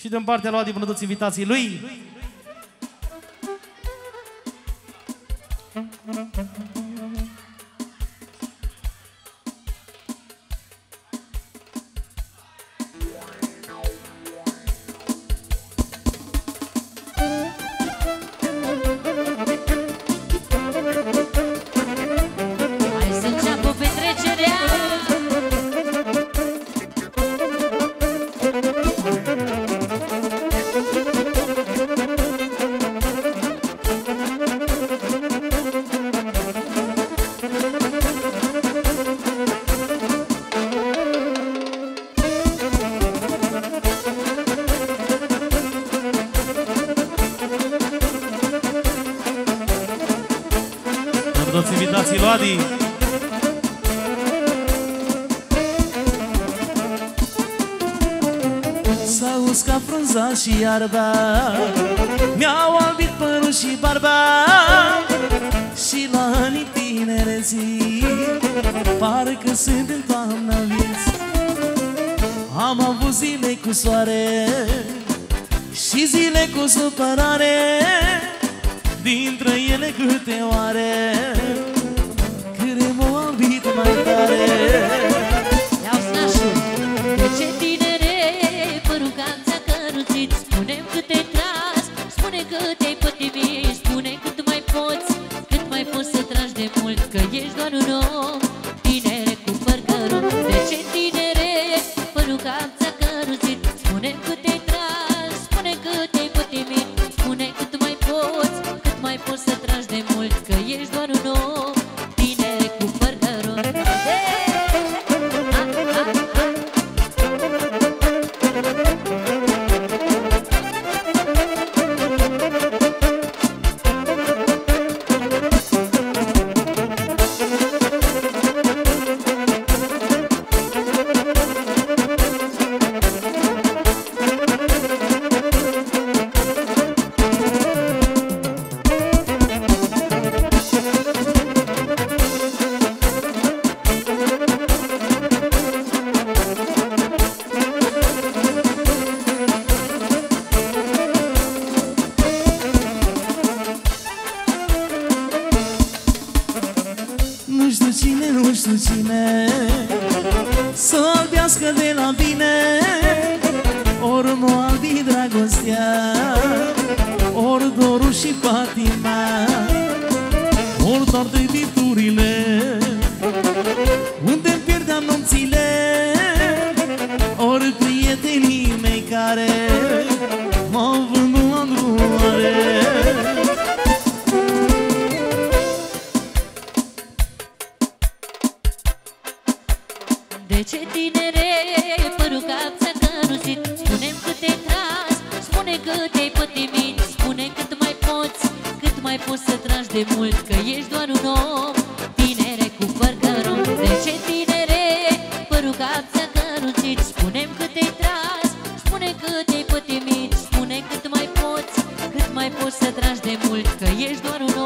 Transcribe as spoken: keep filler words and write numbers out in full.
Și din partea lui Adi până toți invitații lui. Toți invitații lui Adi. S-a uscat frunza și iarba, mi-au albit părul și barba, și la anii tinereții parcă sunt în toamna vieții. Am avut zile cu soare și zile cu supărare, dintre ele câte oare câte m-au albit mai tare. Iau snașul, de ce tinere, părul cam ți-a căruțit. Spune-mi cât te-ai tras, spune cât te-ai pătimit, spune cât mai poți, cât mai poți să tragi de mult, că ești doar un om, tinere cu păr cărunt. De ce tinere, părul cam ți-a căruțit. Spune-mi cât te-ai tras, spune cât te-ai pătimit, spune cât mai poți, mai poți să tragi de mult, că ești doar un om, tinere cu păr cărunt. Nu știu cine, nu știu cine să albească de la bine, ori nu albi dragostea, ori dorul și patima, ori doar de viturile unde-mi pierdeam nopțile, ori prietenii mei care m-au vândut la drumoare. De ce tinere, părul cam ți-a căruțit. Spune-mi cât te-ai tras, spune cât te-ai pătimit, spune cât mai poți, cât mai poți să tragi de mult, că ești doar un om, tinere cu păr cărunt. De ce tinere, părul cam ți-a căruțit. Spune-mi cât te-ai tras, spune cât te-ai pătimit, spune cât mai poți, cât mai poți să tragi de mult, că ești doar un om.